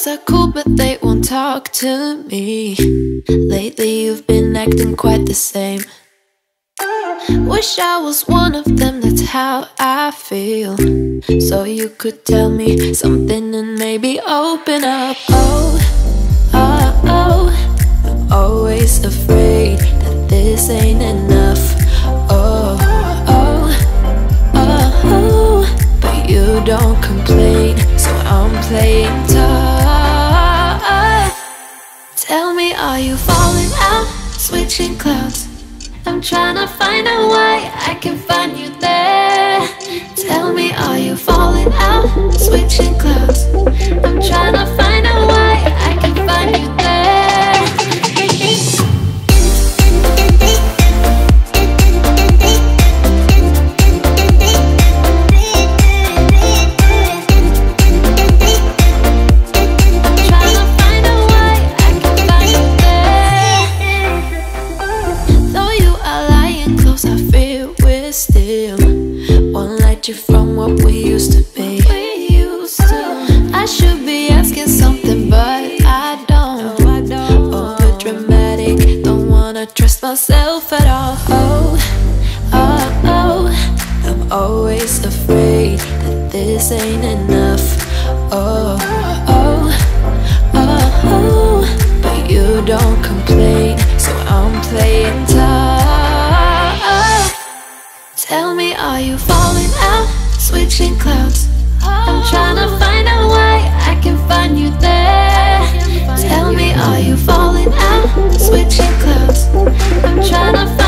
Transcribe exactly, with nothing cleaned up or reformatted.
Boys are cool but they won't talk to me. Lately you've been acting quite the same. Wish I was one of them, that's how I feel. So you could tell me something and maybe open up. Oh, oh, oh, I'm always afraid that this ain't enough. Oh, oh, oh, oh, but you don't complain, so I'm playing tough. Tell me, are you falling out, switching clouds? I'm trying to find a way I can find you there. Tell me, are you falling out, switching clouds? I'm trying to find a way I can find you there. Still won't let you from what we used to be. We used to. I should be asking something, but I don't. No, I don't. Over dramatic, don't wanna trust myself at all. Oh, oh, oh, I'm always afraid that this ain't enough. Oh, oh, oh, oh, but you don't complain, so I'm playing tough. Tell me, are you falling out, switching clouds? I'm trying to find a way I can find you there. Tell me, are you falling out, switching clouds? I'm trying to find